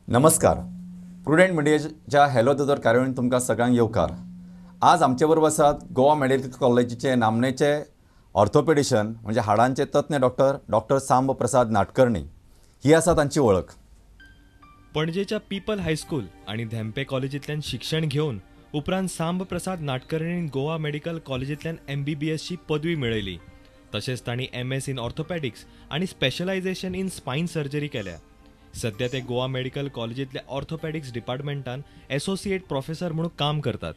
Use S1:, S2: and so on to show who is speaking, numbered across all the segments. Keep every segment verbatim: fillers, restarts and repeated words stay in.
S1: नमस्कार. प्रुडंट मिडियाच्या हॅलो दोतोर कार्यावळीन तुमकां सगळ्यांक येवकार. आज आमचे बरोबर आसात गोवा मेडिकल कॉलेजीचे नामनेचे ऑर्थोपेडिशन म्हणजे हाडांचे तज्ञ डॉक्टर डॉक्टर सांब प्रसाद नाटकर्णी. ही आसा तांची वळख.
S2: पणजेच्या पीपल हायस्कूल आणि धेंपे कॉलेजींतल्यान शिक्षण घेवन उपरांत सांब प्रसाद नाटकर्णीन गोवा मेडिकल कॉलेजींतल्यान एम बी बी एसची पदवी मेळयली. तशेंच तांणी एम एस इन ऑर्थोपॅडिक्स आणि स्पेशलायझेशन इन स्पायन सर्जरी केल्या. सध्या ते गोवा मेडिकल कॉलेजींतल्या ऑर्थोपॅडिक्स डिपार्टमेंटान एसोसिएट प्रोफेसर म्हणून काम करतात.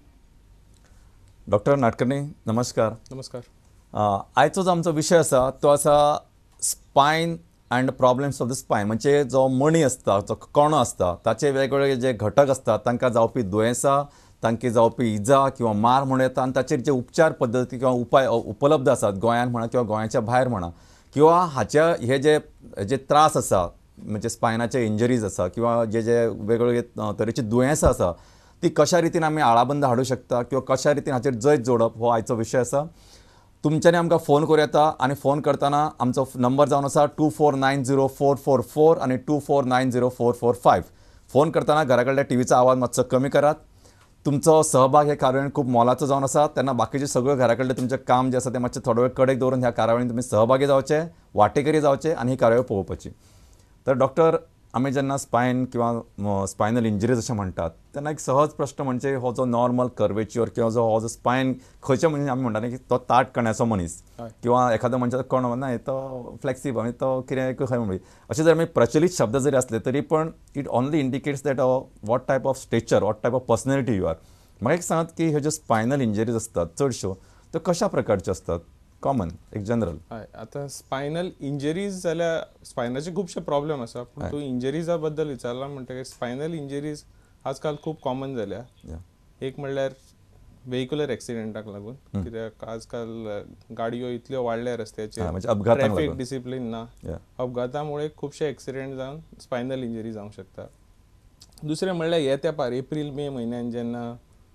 S1: डॉक्टर नाटकर्णी नमस्कार.
S3: नमस्कार.
S1: आयचो जो आमचो विशय आसा तो आसा spine and problems of the spine. म्हणजे जो मणी आसता जो कणो आसता ताचे वेगवेगळे जे घटक आसतात तांकां जावपी दुयेंसां तांकां जावपी इजा किंवा मार म्हणूं येता आनी ताचेर जे उपचार पद्दती किंवा उपाय उपलब्ध आसात गोंयांत म्हणा किंवा गोंयाच्या भायर म्हणा किंवा हाच्या हे जे जे त्रास आसा म्हणजे स्पायनाचे इंजरीज आसा किंवा जे जे वेगवेगळे तरेची दुयेंसां आसा ती कशा रितीन आमी आळाबंद हाडूं शकता किंवा कशा रितीन हाचेर जैत जोडप हो आयचो विशय आसा. तुमच्यांनी आमकां फोन करूं येता आनी फोन करतना आमचो नंबर जावन आसा two four nine zero four four four आनी two four nine zero four four five. Phone करतना घरा कडल्या टीव्हीचो आवाज मातसो कमी करात. तुमचो सहभाग हे कार्यावळीन खूब मोलाचो जावन आसा तेन्ना बाकीचे सगळे घरा कडले तुमचें काम जे आसा तें मातशें थोडो वेळ कडेक दवरून ह्या कार्यावळीन तुमी सहभागी जावचे, वांटेकरी जावचे आनी ही कार्यावळ पळोवपाची. तर डॉक्टर आमी जेन्ना स्पायन किंवा स्पायनल इंजरीज अशें म्हणटात तेन्ना एक सहज प्रश्न म्हणजे हो जो नॉर्मल कर्वेच्युअर किंवा जो हो जो स्पायन खंयचे म्हणजे आमी म्हणटा की तो ताट कण्याचो मनीस किंवा एखादो मनशाचो कणो ना तो फ्लेक्सिबल आनी तो कितें खंय म्हणली अशें जर आमी प्रचलीत शब्द जरी असले तरी पण it only indicates that what type of stature what type of personality you are. म्हाका एक सांगात की ह्यो ज्यो स्पायनल इंजरीज असतात चडश्यो त्यो कशा प्रकारच्यो असतात कॉमन एक जनरल.
S3: हय आतां स्पायनल इंजरीज जाल्यार स्पायनाचे खुबशे प्रॉब्लेम आसा पूण तूं इंजरीजा बद्दल विचारला म्हणटकीर स्पायनल इंजरीज आजकाल खूब कॉमन जाल्या. एक म्हणल्यार व्हेहिक्युलर एक्सिडेंटाक लागून कित्याक आजकाल गाडयो इतल्यो वाडल्या रस्त्याचेर ट्रॅफिक डिसिप्लीन ना अपघातामुळे खुबशे एक्सिडेंट जावन स्पायनल इंजरी जावंक शकता. दुसरें म्हणल्यार हे तेंपार एप्रील मे म्हयन्यान जेन्ना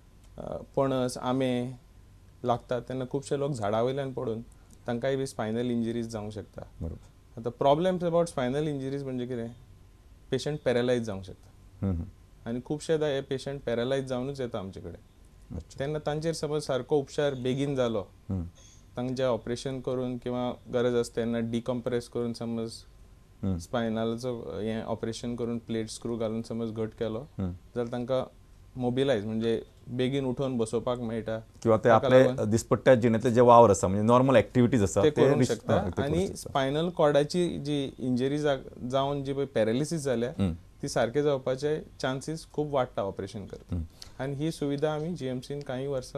S3: पणस आंबे लागतात तेन्ना खुबशे लोक झाडा वयल्यान पडून तांकांय बी स्पायनल इंजरीज जावंक शकता. आतां प्रॉब्लेम्स अबावट स्पायनल इंजरीज म्हणजे कितें पेशंट पॅरलायज जावंक शकता आनी खुबशेदां हे पेशंट पॅरलायज जावनूच येता आमचे कडेन. तेन्ना तांचेर समज सारको उपचार बेगीन जालो तांचें ऑपरेशन करून किंवा गरज आसता तेन्ना डिकम्प्रेस करून समज स्पायनलाचो हें ऑपरेशन करून प्लेट स्क्रू घालून समज घट केलो जाल्यार तांकां मोबिलायज म्हणजे बेगीन उठोवन बसोवपाक मेळटा
S1: किंवा ते आपले दिसपट्ट्या जिणेंतले जे वावर आसा म्हणजे नॉर्मल एक्टिविटीज आसा
S3: ते करूंक शकता. आनी स्पायनल कॉर्डाची जी इंजरी जावन जी पळय पॅरालिसीस जाल्या ती सारके जावपाचे चान्सीस खूब वाडटा ऑपरेशन करता. आनी ही सुविधा आमी जीएमसीन कांय वर्सां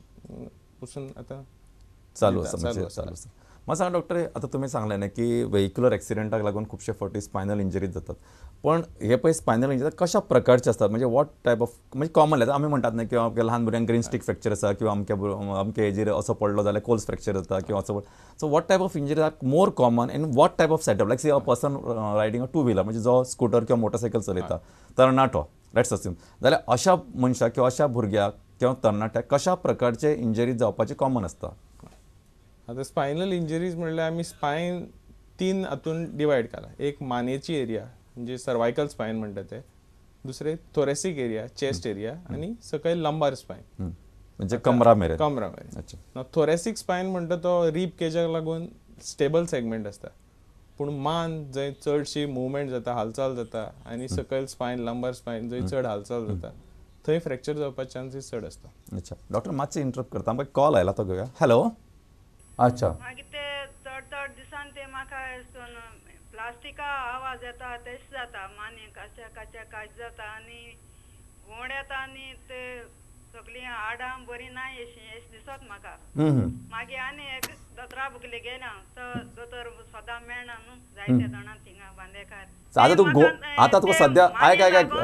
S3: पसून आतां
S1: चालू आसा चालू आसा. म्हाका सांगा डॉक्टर आतां तुमी सांगलें न्ही की व्हेहिक्युलर एक्सिडेंटाक लागून खुबशे फावटी स्पायनल इंजरीज जातात पण हे पळय स्पायनल इंजरी कशा प्रकारचे असतात म्हणजे वॉट टायप ऑफ म्हणजे कॉमन आमी म्हणटात न्ही किंवा ल्हान भुरग्यांक ग्रीन स्टीक फ्रॅक्चर आसा किंवा अमक्या अमके एजीर असो पडलो जाल्यार कोल्स फ्रॅक्चर जाता किंवा असो so what type of injury are more common in what type of setup like see a person riding a two wheeler म्हणजे जो स्कूटर किंवा मोटरसायकल चलयता तरणाटो लेट्स अस्यूम जाल्यार अशा मनशाक किंवा अशा भुरग्याक किंवा तरणाट्याक कशा प्रकारचे इंजरीज जावपाचे कॉमन आसता.
S3: आतां स्पायनल इंजरीज म्हणल्यार आमी स्पायन तीन हातून डिवायड केला. एक मानेची एरिया म्हणजे सर्वायकल स्पायन म्हणटा ते, दुसरे थोरेसीक एरिया चेस्ट एरिया आनी सकयल लंबार स्पायन
S1: म्हणजे कमरा मेरेन
S3: कमरा मेरेन. थोरेसीक स्पायन म्हणटा तो रीब केजाक लागून स्टेबल सेगमेंट आसता पूण मान जंय चडशी मुवमेंट जाता हालचाल जाता आनी सकयल स्पायन लंबार स्पायन जंय चड हालचाल जाता थंय फ्रॅक्चर जावपाचे चान्सीस चड आसता.
S1: अच्छा डॉक्टर मातशें इंटरप्ट करता आमकां कॉल आयला तो घेवया. हॅलो. अच्छा
S4: मागीर ते चड चड दिसान ते म्हाका प्लास्टिका आवाज येता तेश जाता माने काच्या काच्या काच जाता आनी घोण येता आनी ते सगळीं हाडां बरी ना एश दिसत म्हाका. मागीर आनी एक दोतोरा बुकले गेले तो दोतोर सदां मेळना न्हू जायते जाणां थिंगा बांदेकार.
S1: आतां तूं आतां तुका सद्या आयक आयक आयक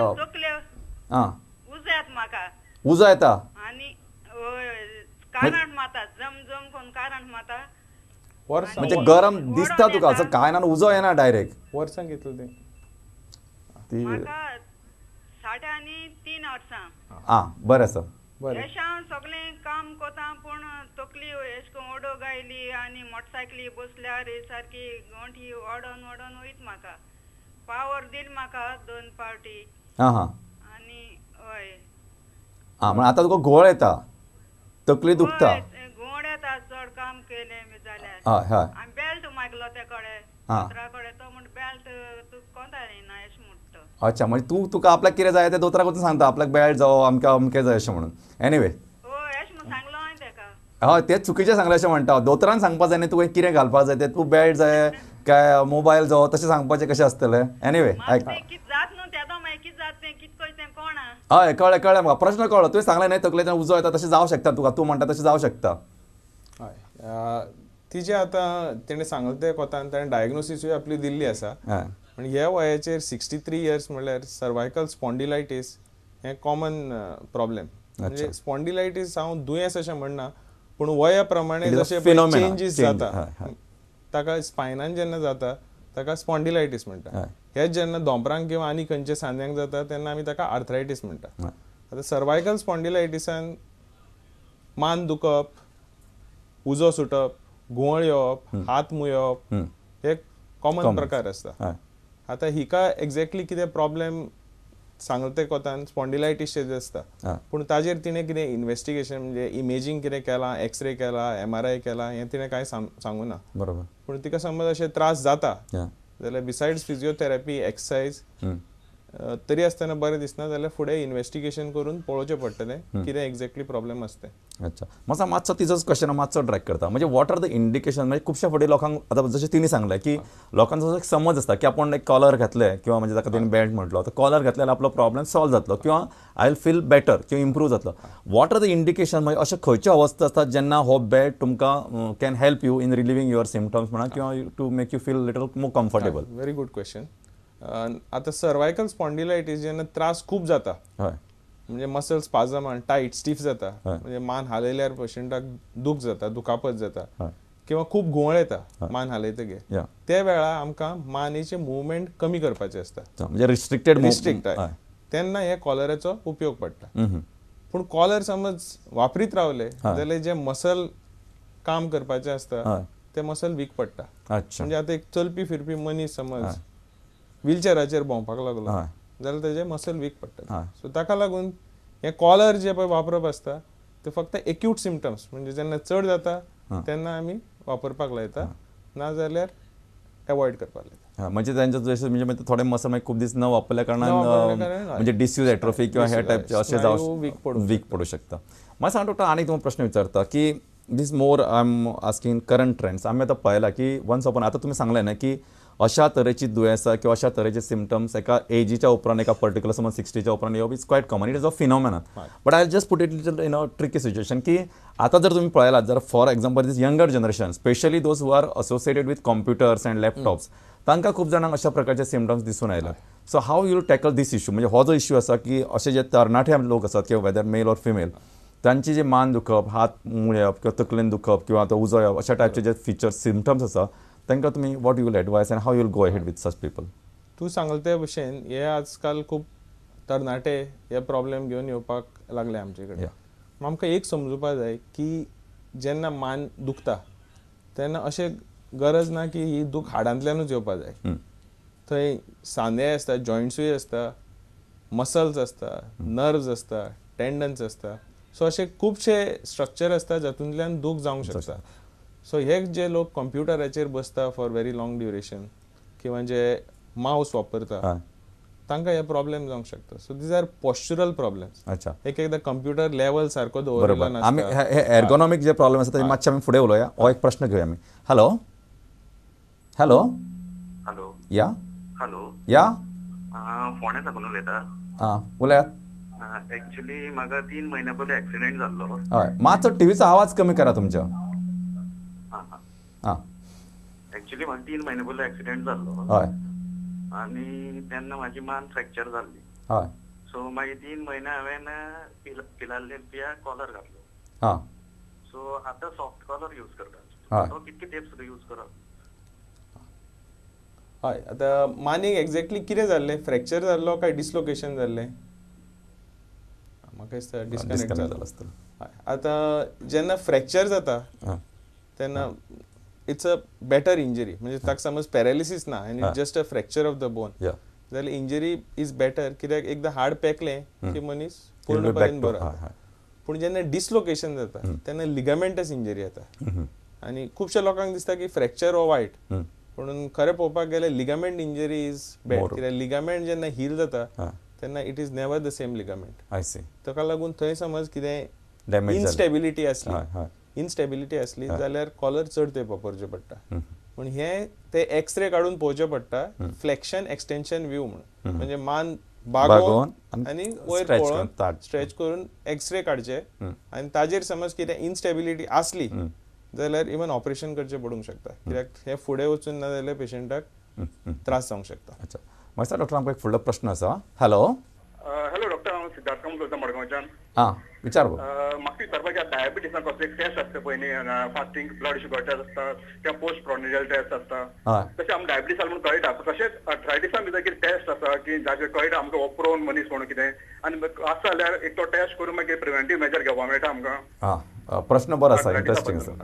S4: आं उजो येता म्हाका
S1: उजो येता
S4: आनी कारण माता जम जम कोण कारण माता
S1: म्हणजे गरम दिसता तुका असं काय ना उजो येना डायरेक्ट
S3: वर्सां घेतलो
S4: ते म्हाका साडे आनी तीन वर्सां.
S1: आं बरें आसा.
S4: अशें सगळें काम कोता पूण तकली अशें करून ओडो गायली आनी मोटरसायकली बसल्यार सारकी गोंठी ओडोन ओडोन वयता म्हाका. पावर दिल म्हाका दोन पावटी
S1: हां हां
S4: आनी हय
S1: हां म्हण आतां तुका घुंवळ येता, तकली दुखता.
S4: हय, घुंवड येता चड काम केलें बी जाल्यार.
S1: हय हय
S4: आनी बेल्ट मागलो ते कडेन
S1: हां.
S4: दोतोरा कडेन तो म्हण बेल्ट तूं कोंता येना अशें म्हणटा.
S1: अच्छा म्हणजे तू तुका आपल्याक कितें जाय तें दोतोराक वचून सांगता आपल्याक बेल्ट जावो अमक्या अमकें जाय अशें म्हणून. एनिवे
S4: हय अशें म्हणून सांगलो हांवें तेका.
S1: हय तें चुकीचें सांगलें अशें म्हणटा. दोतोरान सांगपाक जाय न्ही तुवें कितें घालपाक जाय तें. तूं बेल्ट जाय काय मोबायल जावो तशें सांगपाचें कशें आसतलें. एनिवे आयक
S4: तें कितें जात न्हू तेदो मागीर कितें जाता तें कितें कशें तें कोणा.
S1: हय कळ्ळें कळ्ळें म्हाका प्रश्न कळ्ळो. तुवें सांगलें न्ही तकलेंतल्यान उजो येता तशें जावं शकता तुका. तूं म्हणटा तशें जावं शकता.
S3: हय तिजें आतां तेणें सांगलें तें कोतान ताणें डायग्नोसिसूय आपली दिल्ली आसा.
S1: हय
S3: पण ह्या वयाचेर सिक्स्टी थ्री इयर्स म्हणल्यार सर्वायकल स्पॉन्डिलायटीस हें कॉमन प्रॉब्लेम. म्हणजे स्पॉन्डिलायटीस हांव दुयेंस अशें म्हणना पूण वया प्रमाणे
S1: It is a
S3: जशे
S1: phenomenon.
S3: Changes
S1: Change.
S3: जाता
S1: हय, हय.
S3: ताका स्पायनान जेन्ना जाता ताका स्पॉन्डिलायटीस म्हणटा.
S1: हय.
S3: हेच जेन्ना धोंपरांक किंवा आनी खंयच्या सांद्यांक जाता तेन्ना आमी ताका आर्थरायटीस म्हणटा.
S1: हय.
S3: आतां सर्वायकल स्पॉन्डिलायटिसान मान दुखप, उजो सुटप, घुंवळ येवप, हात मुयप
S1: हं.
S3: हे कॉमन
S1: Common.
S3: प्रकार आसता.
S1: हय
S3: आतां हिका एक्झॅक्टली कितें प्रॉब्लेम सांगले ते कोतान स्पॉन्डिलायटीसचे आसता.
S1: हय
S3: पूण ताजेर तिणें कितें इन्व्हेस्टिगेशन म्हणजे इमेजींग कितें केलां, एक्सरे केला, एम आर आय केला हें तिणें कांय सांगूं ना.
S1: बरोबर.
S3: पूण तिका समज अशे त्रास जाता
S1: हय
S3: जाल्यार बिसायड्स फिजिओथेरपी एक्सरसायज
S1: हं.
S3: तरी आसतना बरें दिसना जाल्यार फुडें इन्व्हेस्टिगेशन करून पळोवचें पडटलें कितें एक्झॅक्टली प्रॉब्लेम आसा तें.
S1: अच्छा मातसो मातसो तिजोच क्वेश्चन मातसो ट्रॅक करता. म्हणजे वॉट आर द इंडिकेशन. म्हणजे खुबशा फावटी लोकांक आतां जशें तिणी सांगलें की लोकांचो एक समज आसता की आपूण एक कॉलर घातले किंवा म्हणजे ताका तेणी बेल्ट म्हटलो तर कॉलर घातल्यार आपलो प्रॉब्लेम सॉल्व जातलो किंवा आय विल फील बेटर किंवा इम्प्रूव जातलो. What are the indication. म्हणजे अशे खंयच्यो अवस्था आसतात जेन्ना हो बेल्ट तुमकां can help you in relieving your symptoms म्हणा किंवा to make you feel little more comfortable.
S3: Very good question. आतां सर्वायकल स्पॉन्डिलायटीस जेन्ना त्रास खूब जाता
S1: हय
S3: म्हणजे मसल्स स्पाझम आनी टायट स्टीफ जाता
S1: हय.
S3: म्हणजे मान हालयल्यार पेशंटाक दूख जाता, दुखापत जाता
S1: हय
S3: किंवा खूब घुंवळ येता मान हालयतकीर
S1: या
S3: त्या वेळा आमकां मानेचे मुवमेंट कमी करपाचे आसता.
S1: म्हणजे रिस्ट्रिक्टेड
S3: रिस्ट्रिक्ट तेन्ना हे कॉलराचो उपयोग पडटा.
S1: हय
S3: पूण कॉलर समज वापरीत रावले जाल्यार जे मसल काम करपाचे आसता
S1: हय
S3: ते मसल वीक पडटा.
S1: अच्छा
S3: म्हणजे आतां एक चलपी फिरपी मनीस समज व्हीलचॅराचेर भोंवपाक लागलो
S1: हय
S3: जाल्यार तेजे मसल वीक पडटा.
S1: हय
S3: सो ताका लागून हे कॉलर जे पळय वापरप आसता ते फक्त एक्यूट सिम्पटम्स म्हणजे जेन्ना चड जाता तेन्ना आमी वापरपाक लायता नाजाल्यार एवॉयड करपाक लायता.
S1: म्हणजे त्यांच्या जशें म्हणजे थोडे मसल मागीर खूब दीस न वापरल्या कारणान
S3: वापरल्या कारणान
S1: म्हणजे डिस्यूज एट्रोफी किंवा हे टायपचे अशें
S3: स्नायू
S1: जावं
S3: weak पडूंक
S1: वीक पडू शकता. मला सांग डॉक्टर आनी तुम्हाला प्रश्न विचारता की this more I am asking current trends. आमी आतां पळयलां की वन्स अपॉन आतां तुमी सांगलें न्हय की अशा तरेची दुयेंसां किंवा अशा तरेचे सिम्पटम्स एका एजीच्या उपरांत एका पर्टिक्युलर समज सिक्स्टीच्या उपरांत येवप is quite common. It is a phenomena. But I just put it little in a tricky situation की आतां जर तुम्ही पळयलात जर for example this younger generation specially those who are associated with computers and laptops तांकां खूब जाणांक अशा प्रकारचे सिम्पटम्स दिसून आयला. So how you tackle this issue. म्हणजे हो जो इश्यू आसा की असे जे तरणाटे लोक आसात किंवा वेदर मेल ऑर फिमेल तांची जे मान दुखप, हात मुळप किंवा तकलेन दुखप किंवा आतां उजो येवप अशा टायपचे जे फिचर्स सिम्पटम्स आसा तांकां तुमी what you will advise and how you will go ahead with such people.
S3: तूं सांगले ते भशेन हे आजकाल खूब तरणाटे हे प्रॉब्लेम घेवन येवपाक लागले आमचे कडेन. आमकां एक समजुपा जाय की जेन्ना मान दुखता तेन्ना अशें गरज ना की ही दूख हाडांतल्यानूच येवपा जाय. थंय सांदे आसता, जॉयंट्सूय आसता, मसल्स आसता, नर्व्स आसता, टेंडन्स आसता. सो अशे खुबशे स्ट्रक्चर आसता जातूंतल्यान दूख जावंक शकता. सो हे जे लोक कंप्युटराचेर बसता फॉर व्हेरी लॉंग ड्युरेशन किंवा जे माउस वापरता तांकां हे प्रॉब्लेम जावंक शकता. So these are postural problems.
S1: अच्छा
S3: एक एकदां कंप्युटर लेवल सारको दवरलेलो
S1: बरोबर. आमी
S3: नासता.
S1: हे एर्गोनॉमिक जे प्रॉब्लेम आसा ते मातशे आमी फुडें उलोवया. हो एक प्रश्न घेवया आमी. हॅलो हॅलो
S5: हॅलो
S1: या
S5: हॅलो
S1: या
S5: फोंड्या साकून उलयता.
S1: आं उलयात.
S5: एक्चुली म्हाका तीन म्हयन्या पयलीं एक्सिडेंट जाल्लो.
S1: हय मातसो टीव्हीचो आवाज कमी करा तुमच्या.
S5: हां हां
S1: आं
S5: एक्चुली म्हाका तीन म्हयने पयलीं एक्सिडेंट जाल्लो
S1: हय
S5: आनी तेन्ना म्हाजी मान फ्रॅक्चर जाल्ली.
S1: हय
S5: सो मागीर तीन म्हयने हांवें पिल फिलाडेल्फिया कॉलर घातलो.
S1: हां
S5: सो आतां सॉफ्ट कॉलर यूज करता.
S1: हय.
S5: तो कितके तेंप यूज करप?
S3: हय आतां मानेक एक्झॅक्टली कितें जाल्लें? फ्रॅक्चर जाल्लो काय डिस्लोकेशन जाल्लें? म्हाका दिसता डिस्कनेक्ट
S1: डिस्कनेक्ट
S3: जालो.
S1: जालो आसतलो.
S3: हय आतां जेन्ना फ्रॅक्चर जाता
S1: हां
S3: तेन्ना इट्स अ बेटर इंजरी म्हणजे ताका समज पॅरालिसीस ना आनी
S1: हा.
S3: Just a fracture of the bone
S1: या
S3: जाल्यार इंजरी इज बेटर कित्याक एकदां हाड पेकलें की मनीस
S1: He'll be back
S3: पूर्णपणे
S1: to-
S3: बरो
S1: हा,
S3: जाता.
S1: हा.
S3: पूण जेन्ना डिसलोकेशन जाता तेन्ना लिगामेंटस इंजरी येता
S1: हम्म.
S3: आनी खुबश्या लोकांक दिसता की फ्रॅक्चर हो वायट
S1: हम्म.
S3: म्हणून खरें पळोवपाक गेल्यार ligament injury is bad
S1: More.
S3: कित्याक लिगामेंट जेन्ना हील जाता
S1: हा.
S3: तेन्ना it is never the same ligament
S1: I see
S3: ताका लागून थंय समज कितें
S1: डॅमेज
S3: इनस्टेबिलिटी असली
S1: हय हय
S3: इनस्टेबिलिटी असली
S1: हा.
S3: जाल्यार कॉलर चड तेंप वापरचें पडटा
S1: हम्म.
S3: पूण हे ते एक्सरे काडून पळोवचें पडटा फ्लेक्शन एक्सटेन्शन व्यू म्हणून म्हणजे मान
S1: बागोवन
S3: बागोवन
S1: आनी
S3: आनी वयर
S1: stretch
S3: पळोवन
S1: करून ताट.
S3: स्ट्रेच करून एक्सरे काडचे
S1: हम्म.
S3: आनी ताजेर समज कितें इनस्टेबिलिटी आसली
S1: हम्म.
S3: जाल्यार इवन ऑपरेशन करचें पडूंक शकता कित्याक हे फुडें वचून ना जाल्यार पेशंटाक
S1: हम्म. हम्म.
S3: त्रास जावंक शकता
S1: अच्छा मास्तर डॉक्टर आमकां एक फुडलो प्रश्न आसा हॅलो
S6: हॅलो डॉक्टर हांव सिद्धार्थ काम करता मडगांवच्यान
S1: आं विचार गो
S6: म्हाका विचारपाक डायबिटीसान कसलो एक टेस्ट आसता पळय न्ही फास्टींग ब्लड शुगर टेस्ट आसता किंवा पोस्ट प्रोनिजल टेस्ट आसता
S1: हय
S6: तशें आमकां डायबिटीस आसा म्हणून कळटा तशेंच अर्थरायटिसान भितर कितें टेस्ट आसा की जाचे कळटा आमकां ओप्रोन मनीस म्हणून कितें आनी आसा जाल्यार एक तो टेस्ट करून मागीर प्रिव्हेंटीव मेजर घेवपाक मेळटा आमकां
S1: हां प्रश्न बरो आसा
S6: Arthritis
S1: इंट्रस्टींग
S6: बद्दल.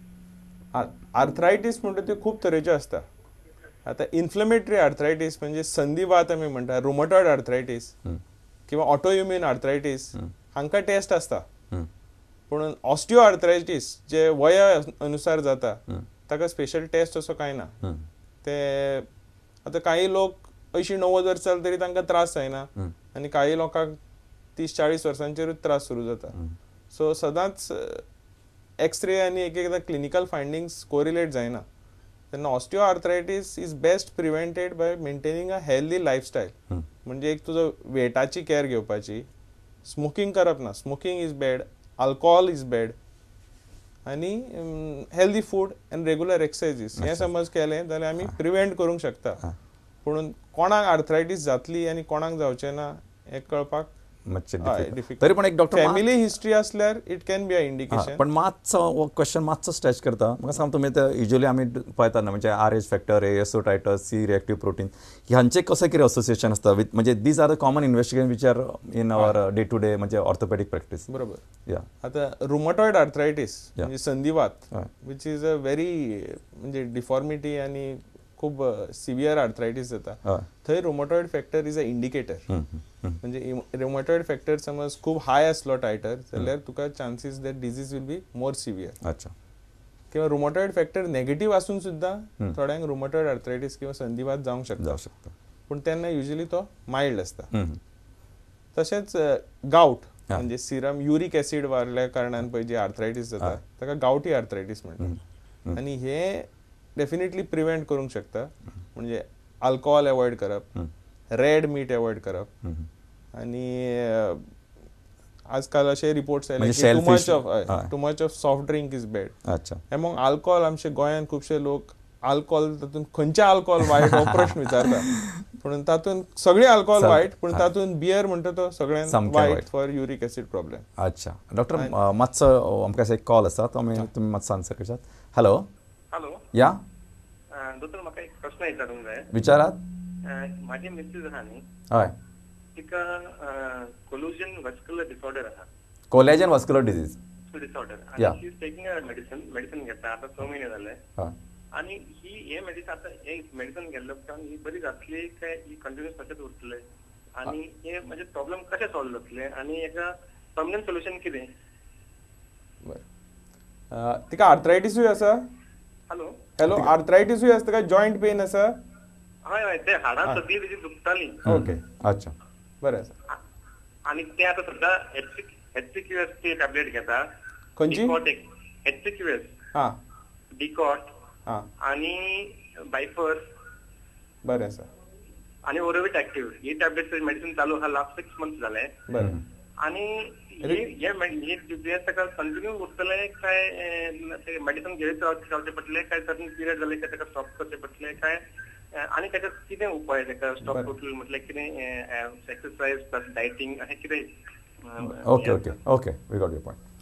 S1: आसा
S3: आर्थरायटीस म्हणटा त्यो खूब तरेच्यो आसता आतां इन्फ्लेमेटरी आर्थरायटीस म्हणजे संधिवात आमी म्हणटा रुमटॉयड आर्थरायटीस किंवा ऑटोइम्यून आर्थरायटीस हांकां टेस्ट आसता
S1: हम्म.
S3: पूण ऑस्टिओ आर्थरायटीस जे वया अनुसार जाता ताका स्पेशल टेस्ट असो कांय ना
S1: हम्म.
S3: ते आतां काही लोक अंयशीं णव्वद वर्सां जाले तरी तांकां त्रास जायना आनी काही लोकांक तीस चाळीस वर्सांचेरूच त्रास सुरू जाता सो सदांच एक्सरे आनी एक एकदां क्लिनिकल फायंडिंग्स कोरिलेट जायना तेन्ना osteoarthritis is best prevented by maintaining a healthy lifestyle म्हणजे एक तुजो वेटाची कॅर घेवपाची स्मोकिंग करप ना smoking is bad alcohol is bad आनी हेल्दी फूड आनी रेगुलर एक्सरसायजीस हें समज केलें जाल्यार आमी प्रिव्हेंट करूंक शकता पूण कोणाक आर्थरायटीस जातली आनी कोणाक जावचें ना हें कळपाक
S1: मातशें
S3: हय,
S1: difficult.
S3: difficult.
S1: तरी पण एक डॉक्टर
S3: फॅमिली हिस्ट्री असल्यार it can be a indication
S1: पण मातसो हो क्वेश्चन मातसो स्ट्रेच करता म्हाका सांग तुमी ते युजली आमी पळयतात ना म्हणजे आर एच फॅक्टर एसोटायटस सी रिएक्टिव्ह प्रोटीन ह्यांचे कशें कितें असोसिएशन आसता विथ म्हणजे these are the common investigation which are in our day to day म्हणजे ऑर्थोपॅडिक प्रॅक्टीस
S3: बरोबर
S1: या
S3: आतां रुमटॉयड आर्थरायटीस म्हणजे संधिवात
S1: हय.
S3: विच इज अ व्हेरी म्हणजे डिफॉर्मिटी आनी खूब सिवियर आर्थरायटीस जाता
S1: हय.
S3: थंय rheumatoid factor is a indicator
S1: hmm, hmm.
S3: म्हणजे रुमटॉयड फॅक्टर समज खूब हाय आसलो टायटर जाल्यार तुका chances that disease will be more severe
S1: अच्छा
S3: किंवा रुमटॉयड फॅक्टर नेगेटिव्ह आसून सुद्दां थोड्यांक रुमटॉयड आर्थरायटीस किंवा संधिवात जावंक शकता
S1: जावं शकता
S3: पूण तेन्ना युजली तो मायल्ड आसता
S1: हम्म.
S3: तशेंच गावट म्हणजे सिरम युरीक एसीड वाडल्या कारणान पळय जी आर्थरायटीस जाता ताका गावठी आर्थरायटीस म्हणटा आनी हे डेफिनेटली प्रिव्हेंट करूंक शकता म्हणजे अल्कोहोल अवॉयड करप रेड मीट अवॉयड करप आनी आजकाल अशे रिपोर्ट्स आयले
S1: म्हणजे
S3: की टू
S1: shellfish-
S3: मच ऑफ
S1: हय.
S3: Too much of soft drink is bad
S1: अच्छा
S3: एमोंग अल्कोहोल आमचे गोंयान खुबशे लोक अल्कोहोल तातून खंयचे अल्कोहोल वायट हो प्रश्न विचारता पूण तातून सगळे अल्कोहोल
S1: सग-
S3: वायट पूण तातून बियर म्हणटा तो सगळ्यान
S1: सामकें
S3: वायट
S1: वायट.
S3: फॉर युरीक एसीड प्रॉब्लेम
S1: अच्छा डॉक्टर अ, मातसो आमकां एक कॉल आसा तो आमी तुमी मातसो आन्सर करशात हॅलो
S5: हॅलो
S1: या
S5: दोतोर म्हाका एक प्रश्न विचारूंक जाय
S1: विचारात
S5: अं, म्हाजी मिसीस आहा न्ही
S1: हय
S5: तिका कोलुजन वस्कुलर डिसऑर्डर आहा
S1: collagen vascular disease
S5: disorder
S1: Yeah.
S5: आनी she is taking a medicine medicine घेता आतां स म्हयने जाले
S1: हय
S5: आनी ही हे मेडिसिन आतां हे मेडिसिन घेतल्या उपरांत ही बरी जातली काय ही कंटिन्यूस तशेंच उरतले आनी हे म्हणजे प्रॉब्लेम कशें सॉल्व जातले आनी हेका परमनंट सोल्युशन कितें
S3: बरें तिका आर्थरायटिसूय आसा
S5: हॅलो
S3: हॅलो आर्थरायटिसूय आसा ताका जॉयंट पेन आसा
S5: हय हय ते हाडां सगळी तेजी दुखताली
S3: ओके
S1: अच्छा
S3: बरें आसा
S5: आ- आणि ते आता सध्या एचसीक्यूएस ची टॅबलेट घेता
S3: खंयची?
S5: डिकॉट एक एचसीक्यूएस
S3: हां
S5: डिकॉट
S3: हां
S5: आणि बायफर
S3: बरें आसा
S5: आणि ओरोविट ऍक्टिव्ह ही टॅबलेट मेडिसिन चालू हा लास्ट सिक्स मंथ झाले
S3: बरें
S5: आणि हे हे दुयेंस ताका कंटिन्यू उरतले काय मेडिसिन घेत रावचे पडटले काय सर्टन पिरियड जाले काय ताका स्टॉप करचे पडटले काय अं, आणि त्याच्यात कितें उपाय ताका स्टॉप करतले म्हटल्यार कितें एक्सरसाइज प्लस डायटिंग अशें कितें um,
S1: okay okay okay we got your point